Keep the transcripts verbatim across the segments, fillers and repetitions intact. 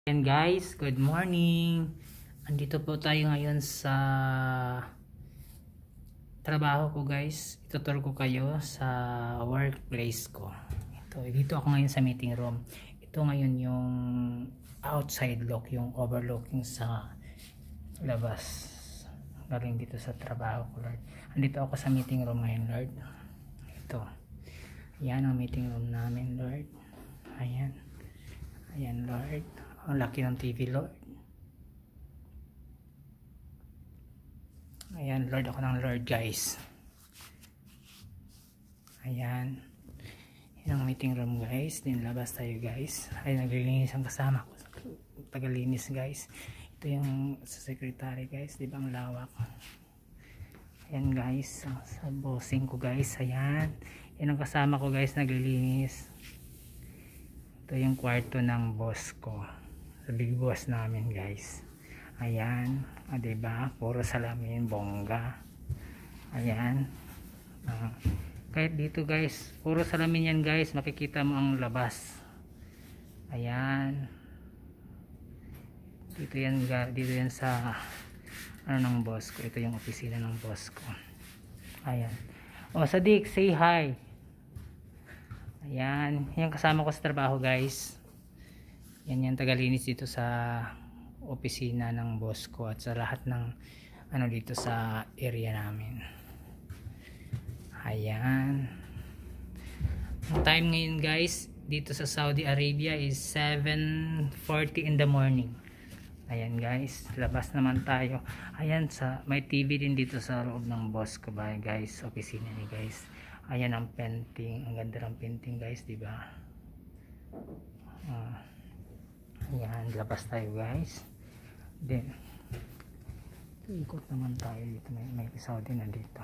And guys, good morning. Andito po tayo ngayon sa trabaho ko guys. Ituturo ko kayo sa workplace ko. Ito, dito ako ngayon sa meeting room. Ito ngayon yung outside look, yung overlooking sa labas. Galing dito sa trabaho ko, Lord. Andito ako sa meeting room ngayon, Lord. Ito. Yan ang meeting room namin, Lord. Ayan. Ayan, Lord. Ang laki ng T V, Lord. Ayan, Lord, ako ng Lord, guys. Ayan. Yan ang meeting room, guys. Din labas tayo, guys. Ay, naglilinis ang kasama ko. Tagalinis, guys. Ito yung sa secretary, guys. Di ba ang lawak? Ayan, guys. Sa bossing ko, guys. Ayan. Yan ang kasama ko, guys. Naglilinis. Ito yung kwarto ng boss ko. Sa big boss namin, guys. Ayan, ah, diba? Puro salamin, bongga. Ayan. Ah, kahit dito, guys, puro salamin yan, guys. Makikita mo ang labas. Ayan. Dito yan, dito yan sa ano ng boss ko. Ito yung opisina ng boss ko. Ayan. Oh, Sadik, say hi. Ayan. Yan kasama ko sa trabaho, guys. Yan yung tagalinis dito sa opisina ng boss ko at sa lahat ng ano dito sa area namin. Ayan. Ang time ngayon, guys, dito sa Saudi Arabia is seven forty in the morning. Ayan, guys, labas naman tayo. Ayan, sa may T V din dito sa loob ng boss ko ba, guys, opisina ni guys. Ayan ang painting, ang ganda ng painting, guys, di ba? Uh, Ayan, labas tayo, guys. Then ikot naman tayo dito. May, may Saudi na dito.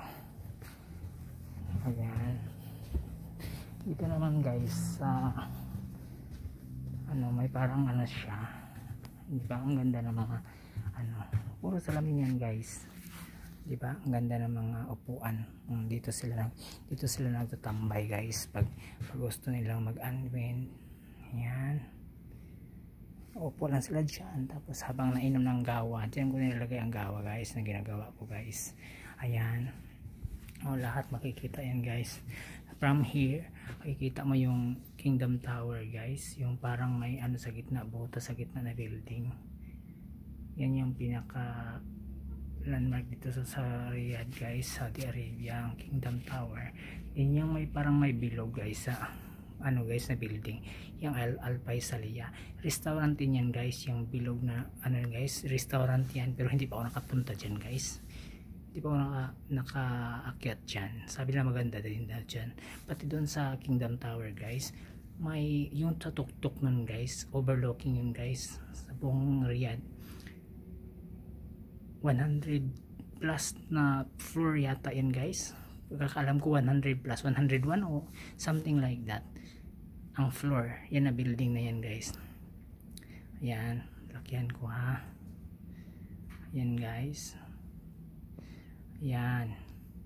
Ayan. Dito naman, guys, sa uh, ano, may parang ano siya. Diba? Ang ganda ng mga ano, puro salamin yan, guys. Diba? Ang ganda ng mga upuan. Dito sila dito sila nagtatambay, guys. Pag, pag gusto nilang mag-unwind. Ayan. Upo lang sila dyan. Tapos habang nainom ng gawa, dyan ko nilagay ang gawa, guys, na ginagawa ko, guys. Ayan. O, lahat makikita yan, guys. From here, makikita mo yung Kingdom Tower, guys. Yung parang may ano sa gitna, buta sa gitna na building. Yan yung pinaka landmark dito sa, sa Riyadh, guys, Saudi Arabia, ang Kingdom Tower. Yan yung may parang may bilog, guys, sa ano, guys, na building, yung Al, Al Faisalia restaurant din yan, guys, yung bilog na ano, guys, restaurant yan, pero hindi pa ako nakapunta dyan, guys. Hindi pa ako naka, nakaakyat dyan. Sabi na maganda din na dyan. Pati doon sa Kingdom Tower, guys, may yung sa tuktok nun, guys, overlooking yun, guys, sa buong Riyadh. One hundred plus na floor yata yan, guys. Pagkakalam ko one hundred plus, one hundred one o something like that ang floor. Yan na building na yan, guys. Ayan, lakyan ko, ha. Ayan, guys. Ayan.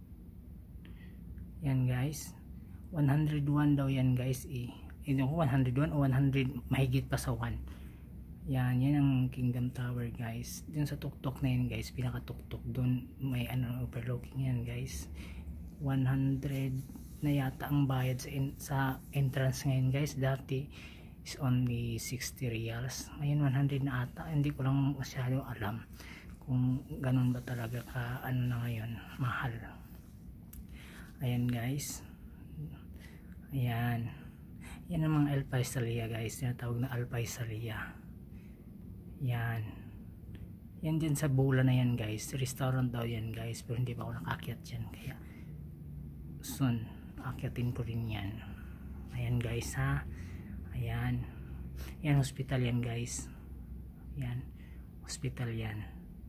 Yan, guys. one hundred one daw yan, guys, eh. Hindi ko one hundred one o one hundred, mahigit pa sa one. Yan, yan ang Kingdom Tower, guys. Dun sa tuktok na yan, guys, pinaka tuktok dun may ano, overlooking yan, guys. one hundred na yata ang bayad sa, in, sa entrance ngayon, guys. Dati is only sixty riyals, ngayon one hundred na ata. Hindi ko lang masyado alam kung ganun ba talaga ka ano na ngayon, mahal. Ayan, guys. Ayan, yan ang mga Al Faisalia, guys, tinatawag na Al Faisalia. Yan, yan din sa Bula na yan, guys, restaurant daw yan, guys, pero hindi pa ako nakakyat dyan, kaya soon akyatin ko rin yan. Ayan, guys, ha. Ayan, yan hospital yan, guys. Yan hospital yan.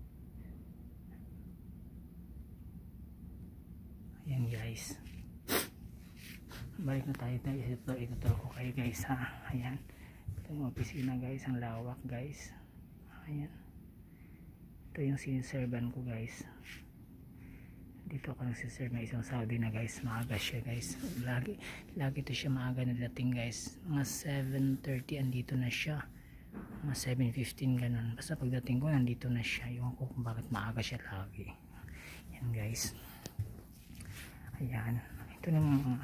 Ayan, guys, balik na tayo. Ito, ituturo ko kayo, guys, ha. Ayan, ito yung opisina, guys, ang lawak, guys. Ayan, ito yung siniservan ko, guys. Dito ako nagsiserve ng isang Saudi na, guys. Maaga siya, guys. Lagi, lagi to siya maaga na dating, guys. Mga seven thirty andito na siya. mga seven fifteen ganun. Basta pagdating ko nandito na siya. Yung ko kung bakit maaga siya lagi. Yan guys. Ayan. Ito na mga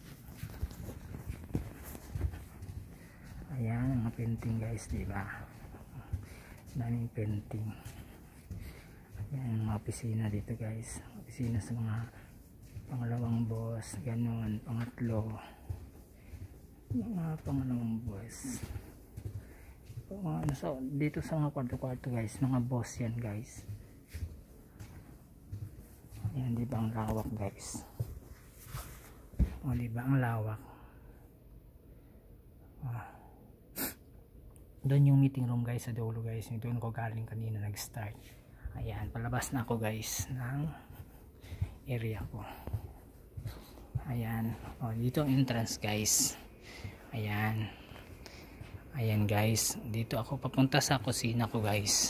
ayan mga painting guys, diba? Daming painting. Ayan mga opisina dito guys. Opisina sa mga pangalawang boss, ganun, pangatlo, mga pangalawang boss. Mga, ano, so, dito sa mga kwarto-kwarto guys, mga boss yan guys. Ayan, diba ang lawak guys? O diba ang lawak? Ah. Doon yung meeting room guys sa dulo guys, doon ko galing kanina nag-start. Ayan, palabas na ako guys ng area ko. Ayan, o dito ang entrance guys. Ayan. Ayan guys, dito ako papunta sa kusina ko guys.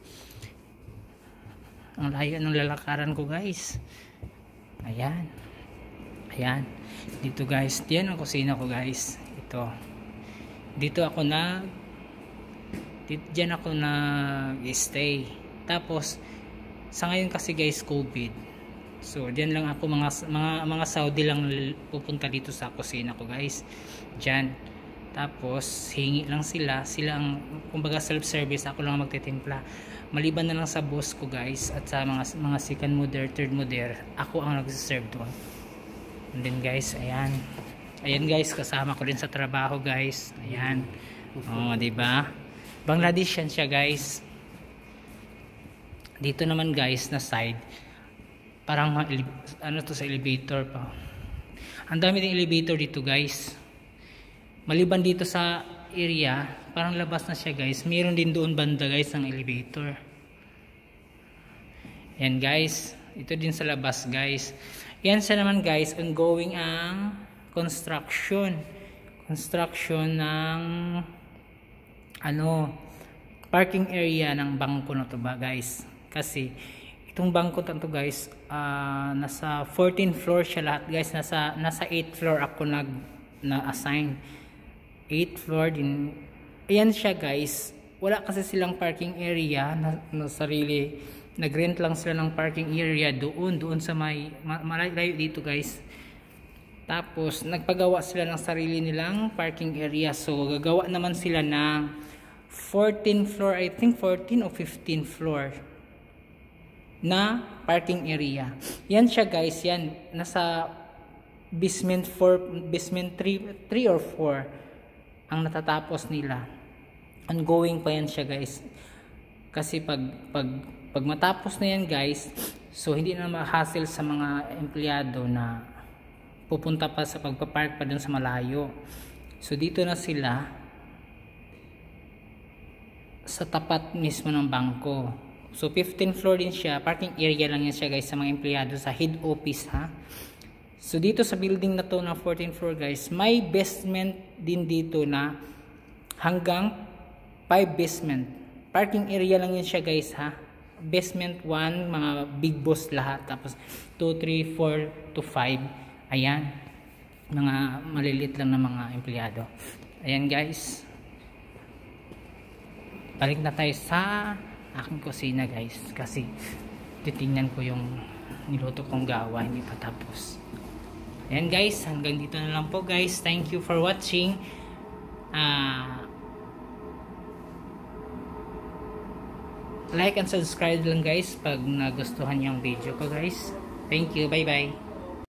Ang layo ng lalakaran ko guys. Ayan. Ayan. Dito guys, diyan ang kusina ko guys. Ito. Dito ako na dito, diyan ako nag-stay. Tapos sa ngayon kasi guys COVID. So diyan lang ako, mga mga mga Saudi lang pupunta dito sa kusina ko guys. Diyan. Tapos hingi lang sila, sila ang kumbaga self-service, ako lang magtitimpla. Maliban na lang sa boss ko guys at sa mga mga second moder, third moder, ako ang nagse-serve doon. And then guys, ayan. Ayan guys, kasama ko din sa trabaho guys. Ayan. Oh, di ba? Bangladeshian siya guys. Dito naman guys na side, parang ano to sa elevator pa. Ang dami ding elevator dito guys. Maliban dito sa area, parang labas na siya guys. Mayroon din doon banda guys ng elevator. Yan guys, ito din sa labas guys. Yan siya naman guys, ongoing ang construction. Construction ng ano, parking area ng bangko na to ba guys. Kasi itong bangko na to guys, uh, nasa fourteenth floor siya lahat guys. Nasa nasa eighth floor ako nag na-assign. eighth floor din. Ayan siya guys. Wala kasi silang parking area na, na sarili. Nag-rent lang sila ng parking area doon, doon sa may malayo dito guys. Tapos nagpagawa sila ng sarili nilang parking area. So gagawa naman sila ng fourteenth floor, I think fourteen o fifteenth floor na parking area. Yan siya guys, yan nasa basement four, basement three or four ang natatapos nila. Ongoing pa yan siya guys. Kasi pag pag pag matapos na yan guys, so hindi na ma-hassle sa mga empleyado na pupunta pa sa pagpa-park pa dun sa malayo. So dito na sila sa tapat mismo ng bangko. So fifteenth floor din siya, parking area lang yan siya guys sa mga empleyado sa head office ha. So dito sa building na to na fourteenth floor guys, may basement din dito na hanggang five basement. Parking area lang yan siya guys ha. Basement one, mga big boss lahat. Tapos two, three, four to five. Ayan. Mga malilit lang na mga empleyado. Ayan guys. Balik na tayo sa aking kusina guys. Kasi titingnan ko yung niluto kong gawa. Hindi pa tapos. Ayan guys. Hanggang dito na lang po guys. Thank you for watching. Ah... Uh, like and subscribe lang guys pag nagustuhan niyo ang video ko guys. Thank you, bye bye.